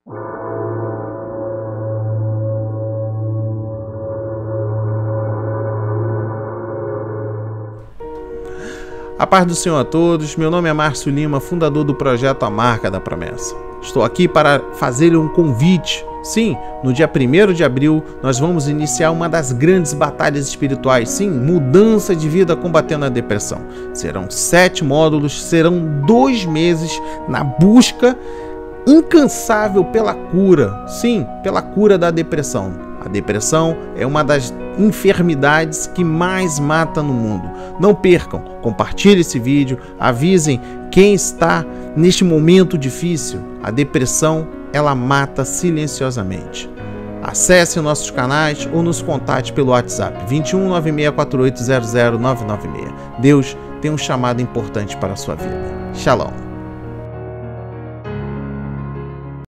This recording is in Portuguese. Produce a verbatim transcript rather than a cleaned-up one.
A paz do Senhor a todos, meu nome é Márcio Lima, fundador do projeto A Marca da Promessa. Estou aqui para fazer um convite. Sim, no dia primeiro de abril nós vamos iniciar uma das grandes batalhas espirituais, sim, mudança de vida combatendo a depressão. Serão sete módulos, serão dois meses na busca incansável pela cura, sim, pela cura da depressão. A depressão é uma das enfermidades que mais mata no mundo. Não percam, compartilhem esse vídeo, avisem quem está neste momento difícil. A depressão, ela mata silenciosamente. Acesse nossos canais ou nos contate pelo WhatsApp vinte e um, nove seis quatro oito zero zero nove nove seis. Deus tem um chamado importante para a sua vida. Shalom.